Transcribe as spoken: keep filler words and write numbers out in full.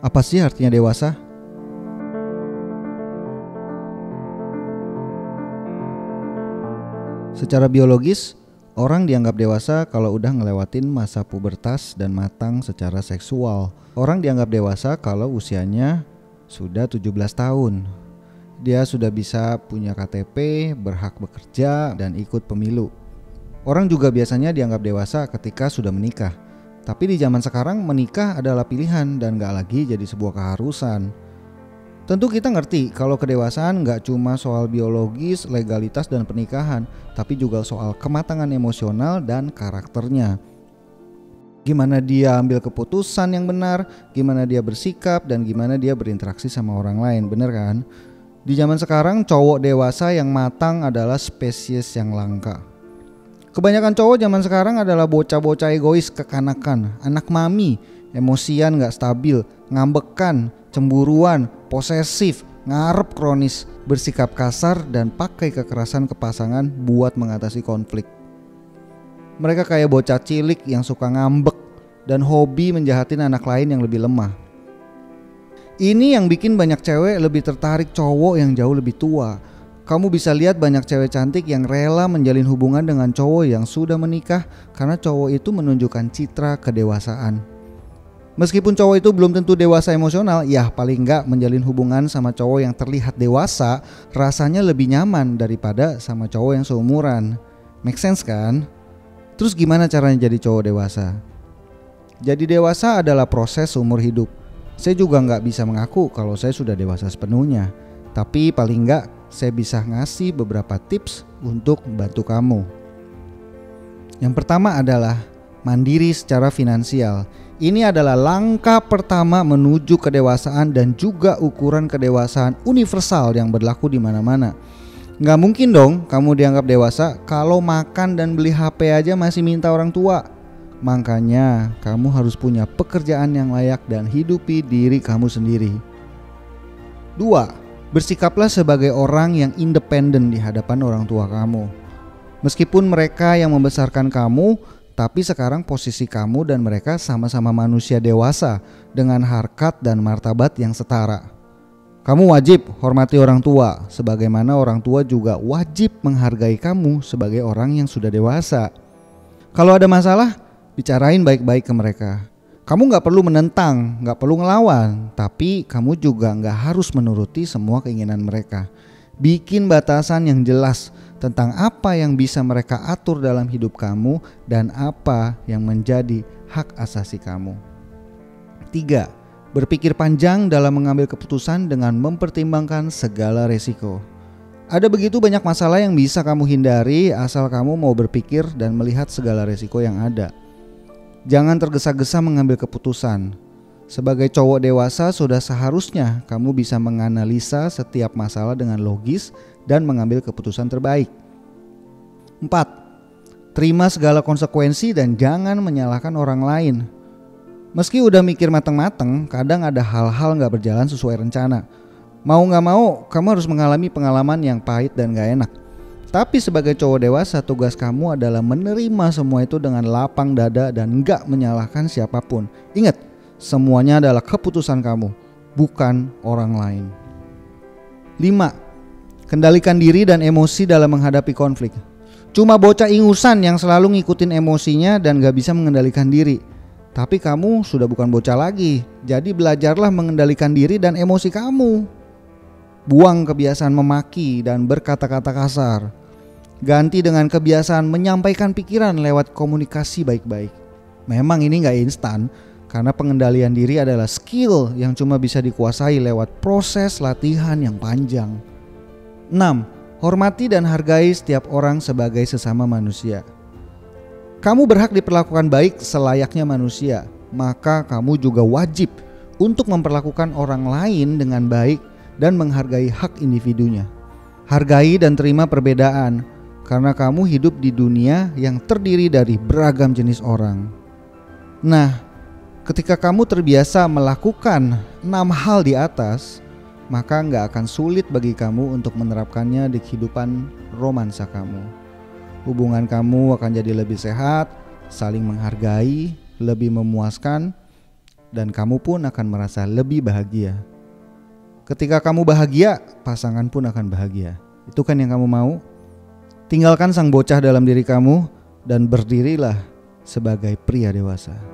Apa sih artinya dewasa? Secara biologis, orang dianggap dewasa kalau udah ngelewatin masa pubertas dan matang secara seksual. Orang dianggap dewasa kalau usianya sudah tujuh belas tahun. Dia sudah bisa punya K T P, berhak bekerja, dan ikut pemilu. Orang juga biasanya dianggap dewasa ketika sudah menikah. Tapi di zaman sekarang menikah adalah pilihan dan gak lagi jadi sebuah keharusan. Tentu kita ngerti kalau kedewasaan gak cuma soal biologis, legalitas, dan pernikahan, tapi juga soal kematangan emosional dan karakternya. Gimana dia ambil keputusan yang benar, gimana dia bersikap, dan gimana dia berinteraksi sama orang lain, bener kan? Di zaman sekarang cowok dewasa yang matang adalah spesies yang langka. Kebanyakan cowok zaman sekarang adalah bocah-bocah egois kekanakan, anak mami, emosian gak stabil, ngambekan, cemburuan, posesif, ngarep kronis, bersikap kasar, dan pakai kekerasan ke pasangan buat mengatasi konflik. Mereka kayak bocah cilik yang suka ngambek dan hobi menjahatin anak lain yang lebih lemah. Ini yang bikin banyak cewek lebih tertarik cowok yang jauh lebih tua. Kamu bisa lihat banyak cewek cantik yang rela menjalin hubungan dengan cowok yang sudah menikah karena cowok itu menunjukkan citra kedewasaan. Meskipun cowok itu belum tentu dewasa emosional, ya paling enggak menjalin hubungan sama cowok yang terlihat dewasa rasanya lebih nyaman daripada sama cowok yang seumuran. Make sense kan? Terus gimana caranya jadi cowok dewasa? Jadi dewasa adalah proses seumur hidup. Saya juga nggak bisa mengaku kalau saya sudah dewasa sepenuhnya. Tapi paling nggak saya bisa ngasih beberapa tips untuk membantu kamu. Yang pertama adalah mandiri secara finansial. Ini adalah langkah pertama menuju kedewasaan dan juga ukuran kedewasaan universal yang berlaku di mana-mana. Nggak mungkin dong kamu dianggap dewasa kalau makan dan beli H P aja masih minta orang tua. Makanya kamu harus punya pekerjaan yang layak dan hidupi diri kamu sendiri. Dua, bersikaplah sebagai orang yang independen di hadapan orang tua kamu. Meskipun mereka yang membesarkan kamu, tapi sekarang posisi kamu dan mereka sama-sama manusia dewasa dengan harkat dan martabat yang setara. Kamu wajib hormati orang tua, sebagaimana orang tua juga wajib menghargai kamu sebagai orang yang sudah dewasa. Kalau ada masalah, bicarain baik-baik ke mereka. Kamu gak perlu menentang, gak perlu ngelawan, tapi kamu juga gak harus menuruti semua keinginan mereka. Bikin batasan yang jelas tentang apa yang bisa mereka atur dalam hidup kamu dan apa yang menjadi hak asasi kamu. Tiga, berpikir panjang dalam mengambil keputusan dengan mempertimbangkan segala resiko. Ada begitu banyak masalah yang bisa kamu hindari asal kamu mau berpikir dan melihat segala resiko yang ada. Jangan tergesa-gesa mengambil keputusan. Sebagai cowok dewasa sudah seharusnya kamu bisa menganalisa setiap masalah dengan logis dan mengambil keputusan terbaik. Empat, terima segala konsekuensi dan jangan menyalahkan orang lain. Meski udah mikir matang-matang, kadang ada hal-hal gak berjalan sesuai rencana. Mau gak mau, kamu harus mengalami pengalaman yang pahit dan gak enak. Tapi sebagai cowok dewasa, tugas kamu adalah menerima semua itu dengan lapang dada dan gak menyalahkan siapapun. Ingat, semuanya adalah keputusan kamu, bukan orang lain. Lima, kendalikan diri dan emosi dalam menghadapi konflik. Cuma bocah ingusan yang selalu ngikutin emosinya dan gak bisa mengendalikan diri. Tapi kamu sudah bukan bocah lagi, jadi belajarlah mengendalikan diri dan emosi kamu. Buang kebiasaan memaki dan berkata-kata kasar. Ganti dengan kebiasaan menyampaikan pikiran lewat komunikasi baik-baik. Memang ini gak instan, karena pengendalian diri adalah skill yang cuma bisa dikuasai lewat proses latihan yang panjang. Enam, hormati dan hargai setiap orang sebagai sesama manusia. Kamu berhak diperlakukan baik selayaknya manusia, maka kamu juga wajib untuk memperlakukan orang lain dengan baik dan menghargai hak individunya. Hargai dan terima perbedaan, karena kamu hidup di dunia yang terdiri dari beragam jenis orang. Nah, ketika kamu terbiasa melakukan enam hal di atas, maka gak akan sulit bagi kamu untuk menerapkannya di kehidupan romansa kamu. Hubungan kamu akan jadi lebih sehat, saling menghargai, lebih memuaskan, dan kamu pun akan merasa lebih bahagia. Ketika kamu bahagia, pasangan pun akan bahagia. Itu kan yang kamu mau? Tinggalkan sang bocah dalam diri kamu dan berdirilah sebagai pria dewasa.